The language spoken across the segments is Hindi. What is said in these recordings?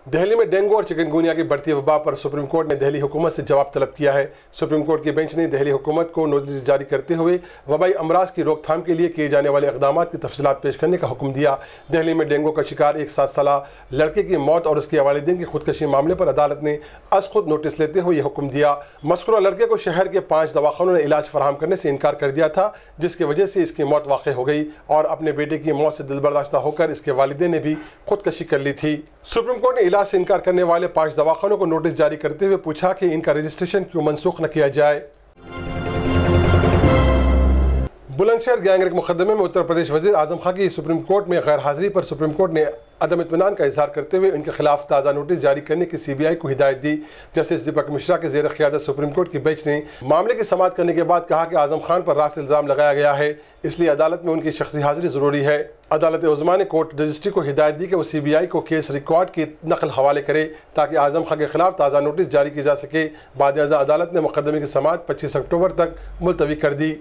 दिल्ली में डेंगू और चिकनगुनिया की बढ़ती वबा पर सुप्रीम कोर्ट ने दिल्ली हुकूमत से जवाब तलब किया है। सुप्रीम कोर्ट की बेंच ने दिल्ली हुकूमत को नोटिस जारी करते हुए वबाई अमराज की रोकथाम के लिए किए जाने वाले इक़दाम की तफसीलात पेश करने का हुक्म दिया। दिल्ली में डेंगू का शिकार एक 7 साला लड़के की मौत और उसके वालिदैन की खुदकशी मामले पर अदालत ने अज खुद नोटिस लेते हुए यह हुक्म दिया। मज़कूरा लड़के को शहर के 5 दवाखानों ने इलाज फराहम करने से इनकार कर दिया था, जिसकी वजह से इसकी मौत वाक़ हो गई और अपने बेटे की मौत से दिलबर्दाश्ता होकर इसके वालिदैन ने भी खुदकशी कर ली थी। सुप्रीम कोर्ट ने इलाज से इनकार करने वाले 5 दवाखानों को नोटिस जारी करते हुए पूछा कि इनका रजिस्ट्रेशन क्यों मनसूख न किया जाए। बुलंदशहर गैंगरेप मुकदमे में उत्तर प्रदेश वज़ीर आज़म खां की सुप्रीम कोर्ट में गैर हाजिरी पर सुप्रीम कोर्ट ने अदम इत्मीनान का इजहार करते हुए उनके खिलाफ ताज़ा नोटिस जारी करने की CBI को हिदायत दी। जस्टिस दीपक मिश्रा के ज़ेर क़ियादत सुप्रीम कोर्ट की बेंच ने मामले की समाअत करने के बाद कहा कि आज़म खान पर रास इल्ज़ाम लगाया गया है, इसलिए अदालत में उनकी शख्सी हाजिरी ज़रूरी है। अदालत उज़्मा ने कोर्ट रजिस्ट्री को हिदायत दी कि वो CBI को केस रिकॉर्ड की नकल हवाले करे ताकि आज़म खान के खिलाफ ताज़ा नोटिस जारी की जा सके। बाद अदालत ने मुकदमे की समाअत 25 अक्टूबर तक मुलतवी कर दी।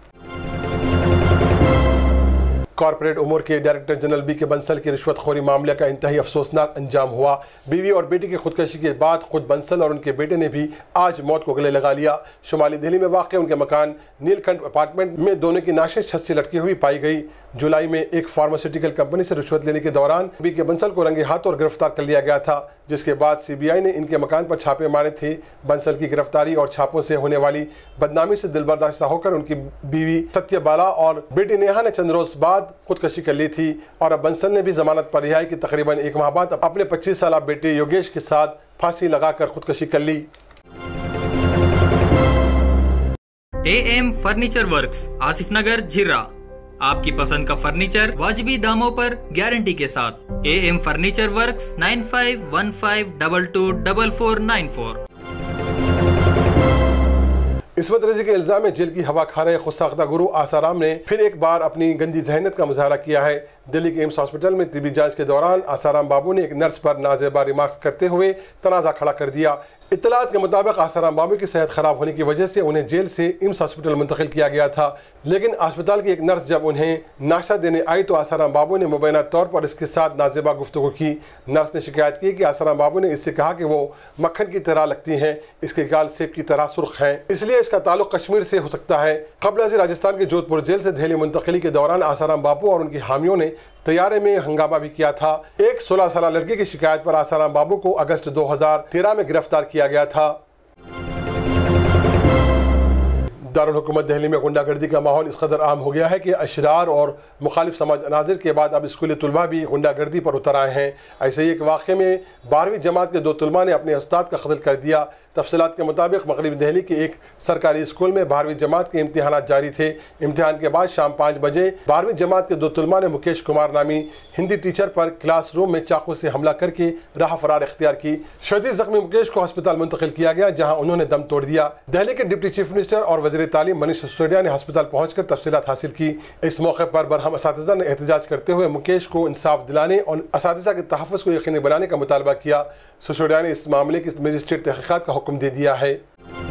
कॉर्पोरेट उमूर के डायरेक्टर जनरल BK बंसल की रिश्वतखोरी मामले का इंतहाई अफसोसनाक अंजाम हुआ। बीवी और बेटी की खुदकशी के बाद खुद बंसल और उनके बेटे ने भी आज मौत को गले लगा लिया। शुमाली दिल्ली में वाक़ उनके मकान नीलकंठ अपार्टमेंट में दोनों की नाशें छत से लटकी हुई पाई गई। जुलाई में एक फार्मास्यूटिकल कंपनी से रिश्वत लेने के दौरान BK बंसल को रंगे हाथ और गिरफ्तार कर लिया गया था, जिसके बाद CBI ने इनके मकान पर छापे मारे थे। बंसल की गिरफ्तारी और छापों से होने वाली बदनामी से दिलबर्दाश्ता होकर उनकी बीवी सत्यबाला और बेटी नेहा ने चंद रोज बाद खुदकशी कर ली थी और अब बंसल ने भी जमानत पर रिहाई की तकरीबन 1 माह बाद अपने 25 साला बेटे योगेश के साथ फांसी लगाकर खुदकशी कर ली। AM furniture works, Asif Nagar, Jhirra. आपकी पसंद का फर्नीचर वाजिबी दामों पर गारंटी के साथ। AM furniture works 9515224494। इस्मत रजी के इल्जाम में जेल की हवा खा रहे खुदसाख्ता गुरु आसाराम ने फिर एक बार अपनी गंदी जहनीत का मुजाहरा किया है। दिल्ली के एम्स हॉस्पिटल में तिबी जांच के दौरान आसाराम बाबू ने एक नर्स पर नाजेबा रिमार्क्स करते हुए तनाज़ा खड़ा कर दिया। इत्तलात के मुताबिक आसाराम बाबू की सेहत खराब होने की वजह से उन्हें जेल से एम्स हॉस्पिटल मुंतकिल किया गया था, लेकिन अस्पताल की एक नर्स जब उन्हें नाश्ता देने आई तो आसाराम बाबू ने मुबैना तौर पर इसके साथ नाजेबा गुफ्तगू की। नर्स ने शिकायत की कि आसाराम बाबू ने इससे कहा कि वो मक्खन की तरह लगती हैं, इसके गाल सेब की तरह सुर्ख हैं, इसलिए इसका ताल्लुक कश्मीर से हो सकता है। कबल से राजस्थान के जोधपुर जेल से दिल्ली मुंतकिली के दौरान आसाराम बाबू और उनकी हामियों ने तैयारे में हंगामा भी किया था। एक 16 साला लड़की की शिकायत पर आसाराम बाबू को अगस्त 2013 में गिरफ्तार किया गया था। दारुल हुकूमत दिल्ली में गुंडागर्दी का माहौल इस कदर आम हो गया है कि अशरार और मुखालिफ समाज अनाजिर के बाद अब स्कूली तुलबा भी गुंडागर्दी पर उतर आए हैं। ऐसे ही एक वाक़े में 12वीं जमात के 2 तुलबा ने अपने उस्ताद का कत्ल कर दिया। तफसीलात के मुताबिक मगरबी दिल्ली के एक सरकारी स्कूल में 12वीं जमात के इम्तिहानात जारी थे। इम्तिहान के बाद शाम 5 बजे 12वीं जमात के 2 तुलबा ने मुकेश कुमार नामी हिंदी टीचर पर क्लासरूम में चाकू से हमला करके राह फरार इख्तियार की। शदीद जख्मी मुकेश को अस्पताल मुंतकिल किया गया, जहाँ उन्होंने दम तोड़ दिया। दिल्ली के डिप्टी चीफ मिनिस्टर और वज़ीर तालीम मनीष सिसोदिया ने अस्पताल पहुंचकर तफसीलात हासिल की। इस मौके पर बरहम असातिज़ा ने एहतजाज करते हुए मुकेश को इंसाफ दिलाने और असातिज़ा के तहफ़्फ़ुज़ को यकीनी बनाने का मुतालबा किया। सिसोदिया ने इस मामले की मजिस्ट्रेट तहक़ीक़ात का हुक्म दे दिया है।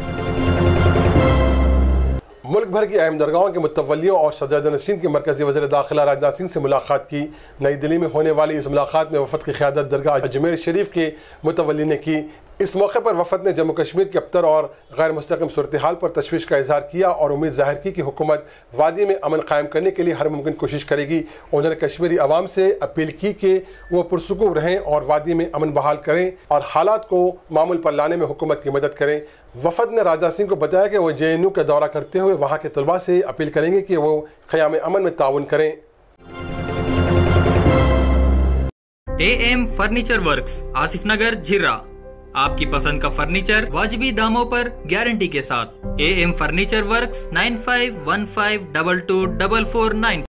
मुल्क भर की अहम दरगाहों के मुतवल्लियों और सज्जादा नशीन के मरकज़ी वज़ीर दाखिला राजनाथ सिंह से मुलाकात की। नई दिल्ली में होने वाली इस मुलाकात में वफ़द की क़यादत दरगाह अजमेर शरीफ के मुतवल्ली ने की। इस मौके पर वफ़द ने जम्मू कश्मीर के अबतर और गैर मुस्तक़िम सूरत हाल पर तशवीश का इजहार किया और उम्मीद ज़ाहिर की कि हुकूमत वादी में अमन कायम करने के लिए हर मुमकिन कोशिश करेगी। उन्होंने कश्मीरी अवाम से अपील की कि वो पुरसुकून रहें और वादी में अमन बहाल करें और हालात को मामूल पर लाने में हुकूमत की मदद करें। वफ़द ने राजनाथ सिंह को बताया कि वो JNU का दौरा करते हुए वहाँ के तलबा से अपील करेंगे कि वो क़याम अमन में ताउन करें। AM furniture works, Asif Nagar, Jhirra. आपकी पसंद का फर्नीचर वाजिबी दामों पर गारंटी के साथ। AM furniture works 9515224494।